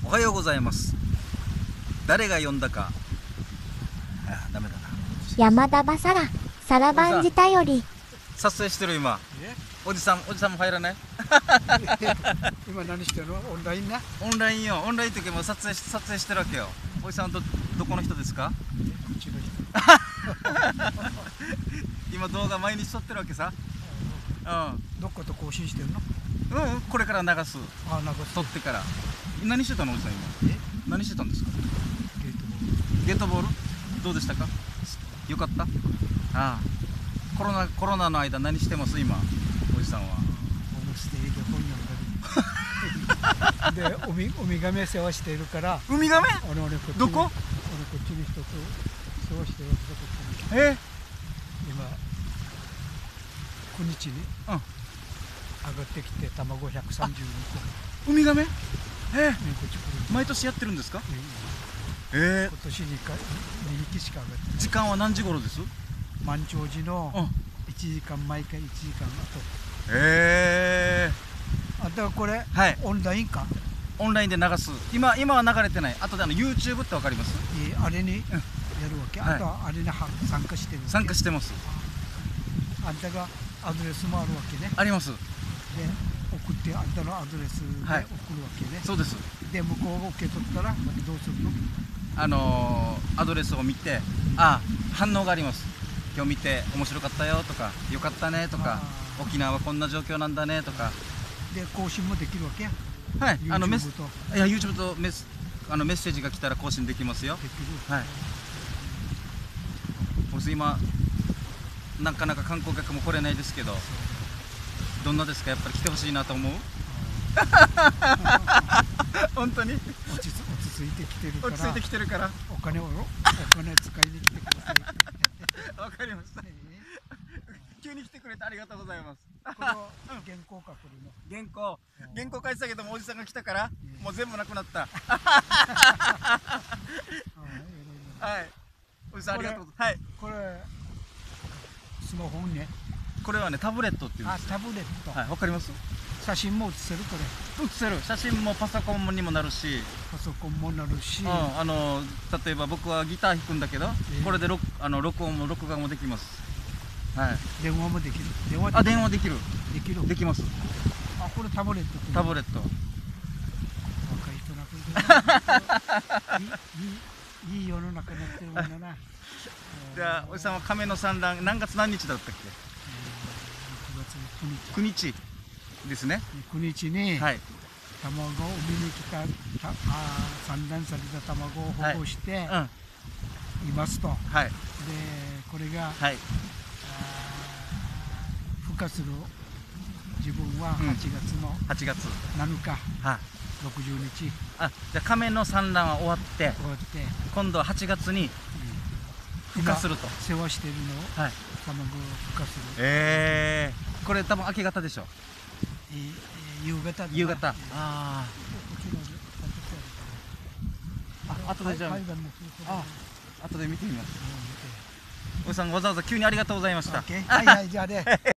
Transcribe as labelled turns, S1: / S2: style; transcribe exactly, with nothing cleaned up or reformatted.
S1: おはようございます。誰が呼んだか。あ、ダメだな。
S2: 山田バサラ、サラバンジ頼り。
S1: 撮影してる今。おじさん、おじさんも入らない。
S3: 今何してるの？オンラインな。
S1: オンラインよ。オンラインって時も撮影し撮影してるわけよ。おじさんはどどこの人ですか？
S3: こっちの人。
S1: 今動画毎日撮ってるわけさ。うん。
S3: どっかと更新してるの？
S1: うん、これから流す。
S3: あ、なんか
S1: 撮ってから。何してたのおじさん今？
S3: え？
S1: 何してたんですか？
S3: ゲートボール。
S1: ゲートボール？どうでしたか？よかった？ああ。コロナコロナの間何してます今？おじさんは。
S3: ホームステイで本読んだり。で、ウミウミガメ世話しているから。
S1: ウミガメ？
S3: 俺俺こっち
S1: どこ？
S3: 俺こっちに一つ世話してるわけだこっちに。
S1: え？
S3: 今くにちに
S1: うん。
S3: 上がってきて卵ひゃくさんじゅうにこ。
S1: ウミガメ？えー、
S3: ね、こっち来る。
S1: 毎年やってるんですか？
S3: うん、
S1: えー、
S3: 今年にかいにひきしか上がってない。
S1: 時間は何時頃です？
S3: 満潮時の
S1: うん
S3: いちじかんまえかいちじかんあと。
S1: え
S3: あ、だからこれ、
S1: はい、
S3: オンラインか。
S1: オンラインで流す。今今は流れてない。あとであの YouTube ってわかります？
S3: えー、あれにやるわけ、
S1: うん、
S3: あとはあれには参加してるわけ。
S1: 参加してます。
S3: あんたがアドレスもあるわけね。
S1: あります。
S3: で送ってあんたのアドレスで送るわけね、はい、
S1: そうです。
S3: で向こうが受け取ったらどうするの？
S1: あのー、アドレスを見て、あ、反応があります。今日見て面白かったよとか、よかったねとか、沖縄はこんな状況なんだねとか。で
S3: 更新もできるわけや。
S1: はい、あのメス、いや YouTube とメス、あのメッセージが来たら更新できますよ。
S3: できる。
S1: はい。僕今なかなか観光客も来れないですけど、どんなですか？やっぱり来てほしいなと思う。本当に
S3: 落ち着いてきてるから。
S1: 落ち着いてきてるから。
S3: お金をお金使いに来てください。
S1: わかりました。急に来てくれてありがとうございます。
S3: これは原稿書くの。
S1: 原稿、原稿書いてたけどもおじさんが来たからもう全部なくなった。はい。おじさんありがとうございます。はい。
S3: これスマホね。
S1: これはねタブレットっていうんです。
S3: あ、タブレット。
S1: はい、わかります？写
S3: 真も写せるこ
S1: れ。写せる。写真もパソコンにもなるし。
S3: パソコンもなるし。
S1: うん、あの例えば僕はギター弾くんだけど、えー、これで録あの録音も録画もできます。はい。
S3: 電話もできる。
S1: 電話あ電話できる。
S3: できる。
S1: できます。
S3: あ、これタブレット。
S1: タブレット。
S3: 若い人なくいいいい世の中になってるもんだな。
S1: じゃあおじさんは亀の産卵何月何日だったっけ？
S3: いちがつく
S1: にちですね。
S3: くにちに、はい、卵を産みに来たたあ産卵された卵を保護して、はい、いますと。はい、でこれが、はい、孵化する自分ははちがつの
S1: はちがつ
S3: なのか、
S1: はい、
S3: ろくじゅうにち。
S1: あ、じゃあ亀の産卵は終わって
S3: 終わって
S1: 今度ははちがつに孵化すると。
S3: 世話しているのを、はい、卵を孵化する。
S1: ええー、これ多分明け方でしょ。
S3: えー、夕方だな。
S1: 夕方。ああ。あ、後でじゃあ。あ、後で見てみます。おじさんわざわざ急にありがとうございました。
S3: はいはい、じゃあね。